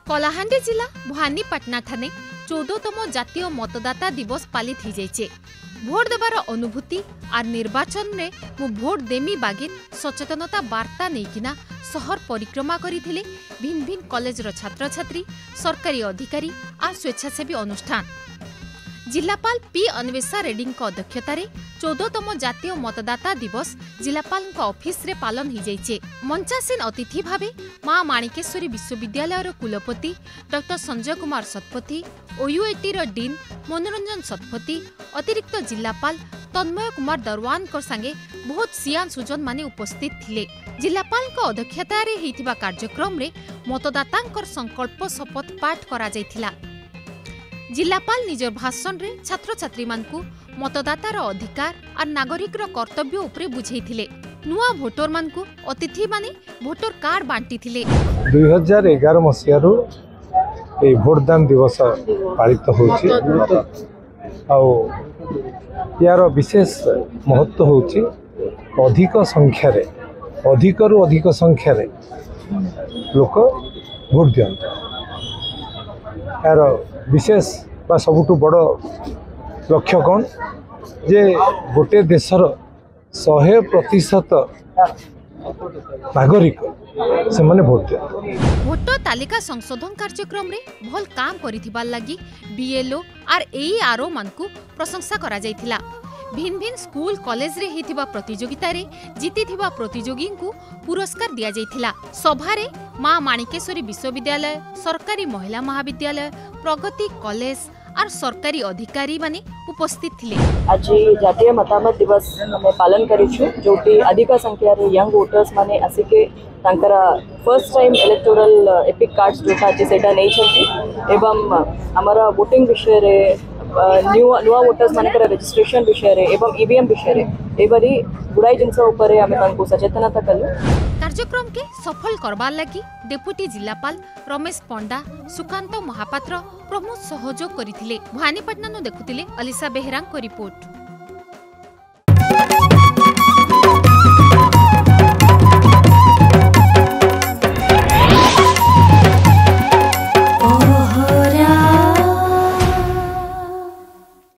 कलाहांडी जिला भवानीपाटना ठाने 14तम जातीय मतदाता दिवस पालित हो जाइए। भोट देवार अनुभूति आर निर्वाचन में मु भोट देमी बागे सचेतनता वार्ता नहींकिना सहर परिक्रमा करथिले भिन्न भिन्न कॉलेज रो छात्र छात्री, सरकारी अधिकारी आर स्वेच्छासेवी अनुष्ठान। जिलापाल पी अन्वेषा रेड्डी अध्यक्षतार 14तम जातीय मतदाता दिवस जिलापाल ऑफिस रे पालन हो जाइए। मंचासीन अतिथि भावे मां माणिकेश्वरी विश्वविद्यालय कुलपति doctor Sanjay Kumar Satpathy, OUAT dean Manoranjan Satpathy, अतिरिक्त जिलापाल तन्मय कुमार दरवान संगे बहुत सियान सुजन माने उपस्थित थिले। जिलापाल अध्यक्षतार होइतिबा कार्यक्रम रे मतदातांकर संकल्प शपथ पाठ करा जायथिला। जिलापाल निज भाषण रे छात्र छात्री मानकु मतदातार अधिकार और नागरिक कर्तव्य उपरे बुझेइथिले। नुआ भोटर मानकु अतिथि माने भोटर कार्ड बांटी थिले। 2011 मसियारू ए भोटदान दिवस पालित होछि आउ यार विशेष महत्व होछि अधिक संख्या रे लोक भोट दियंत। यार विशेष बा सबुठु बड़ लक्ष्य कौन जे गोटे देशर 100% नागरिक से माने भोट दिया। भोटर तालिका संशोधन कार्यक्रम रे भल काम करिथिबार लागि बीएलओ आर एआरओ मानकु प्रशंसा करा जायथिला। भिन्न भिन्न स्कूल कॉलेज रे हिथिबा प्रतियोगिता रे जीतिथिबा प्रतियोगी को पुरस्कार दिया जायथिला। सभा रे मां माणिकेश्वरी विश्वविद्यालय, सरकारी महिला महाविद्यालय, प्रगति कॉलेज और सरकारी अधिकारी माने उपस्थित थिले। आज जातीय मतामत दिवस हमें पालन करिछु जोटी अधिक संख्या रे यंग वोटर्स माने आसिके तांकरा first time electoral EPIC cards जोटा जे सेटा नै छथि एवं हमारा वोटिंग विषय रे नुआ वोटर्स मानकर रजिस्ट्रेशन विषय रे एवं ईवीएम विषय रे एबरी गुडाई जिनस ऊपर आमे तांको सचेतनता कलु। कार्यक्रम के सफल करबार लगी डेप्यूटी जिलापाल रमेश पंडा, सुकांत महापात्र प्रमुख सहयोग करथिले। भवानीपाटना देखुतिले अलिसा बेहरांग को रिपोर्ट।